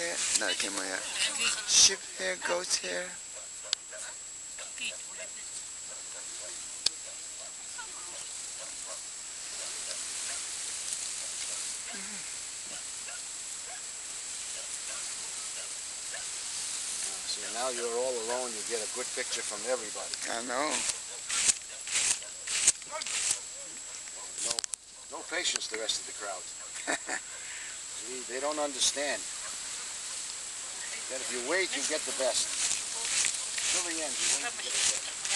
here, not camel here. Sheep here, goats here. See, now you're all alone, you get a good picture from everybody. I know. No patience, the rest of the crowd. See, they don't understand that if you wait, you get the best. Till the end, you wait, you get the best.